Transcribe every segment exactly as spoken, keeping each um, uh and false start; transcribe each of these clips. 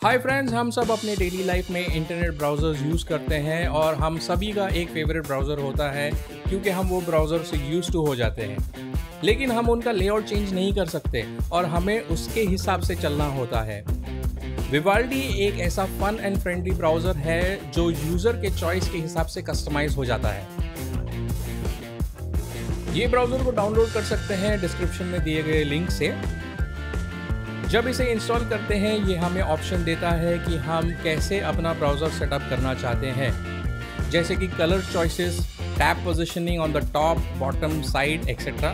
Hi friends, हम सब अपने डेली लाइफ में इंटरनेट ब्राउज़र्स यूज़ करते हैं और हम सभी का एक फेवरेट ब्राउज़र होता है क्योंकि हम वो ब्राउज़र से यूज़ टू हो जाते हैं। लेकिन हम उनका लेआउट चेंज नहीं कर सकते और हमें उसके हिसाब से चलना होता है। विवाल्डी एक ऐसा फन एंड फ्रेंडली ब्राउज़र है जो यूज़र के चॉइस के हिसाब से कस्टमाइज हो जाता है। ये ब्राउज़र को डाउनलोड कर सकते हैं डिस्क्रिप्शन में दिए गए लिंक से। जब इसे इंस्टॉल करते हैं ये हमें ऑप्शन देता है कि हम कैसे अपना ब्राउज़र सेटअप करना चाहते हैं, जैसे कि colour choices, tab positioning on the top, bottom, side etcetera.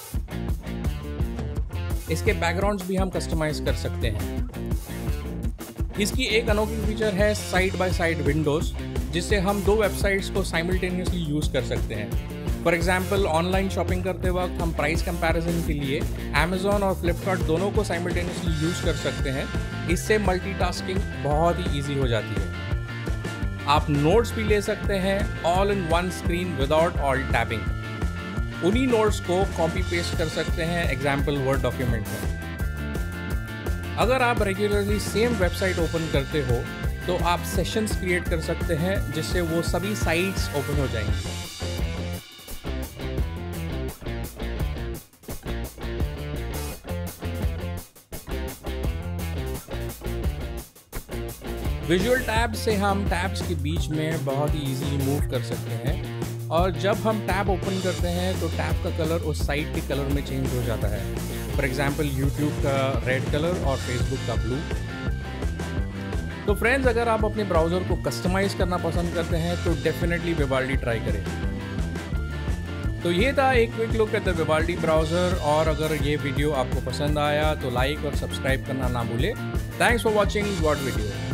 इसके बैकग्राउंड्स भी हम कस्टमाइज कर सकते हैं। इसकी एक अनोखी फीचर है साइड बाय साइड विंडोज़, जिससे हम दो वेबसाइट्स को साइमल्टेनियसली यूज़ कर सकते हैं। फॉर एग्जाम्पल, ऑनलाइन शॉपिंग करते वक्त हम प्राइस कंपैरिजन के लिए अमेज़ॉन और फ्लिपकार्ट दोनों को साइमल्टेनियसली यूज़ कर सकते हैं। इससे मल्टीटास्किंग बहुत ही ईजी हो जाती है। आप नोट्स भी ले सकते हैं all in one screen without all tapping. उन्हीं नोट्स को कॉपी पेस्ट कर सकते हैं एग्जाम्पल वर्ड डॉक्यूमेंट में। अगर आप रेगुलरली सेम वेबसाइट ओपन करते हो तो आप सेशंस क्रिएट कर सकते हैं, जिससे वो सभी साइट्स ओपन हो जाएंगी। विजुअल टैब से हम टैब्स के बीच में बहुत ही इजीली मूव कर सकते हैं और जब हम टैब ओपन करते हैं तो टैब का कलर उस साइट के कलर में चेंज हो जाता है। फॉर एग्जांपल, यूट्यूब का रेड कलर और फेसबुक का ब्लू। तो फ्रेंड्स, अगर आप अपने ब्राउज़र को कस्टमाइज़ करना पसंद करते हैं तो डेफिनेटली विवाल्डी ट्राई करें। तो ये था एक quick look at the Vivaldi browser, और अगर ये वीडियो आपको पसंद आया तो लाइक और सब्सक्राइब करना ना भूलें। Thanks for watching what video.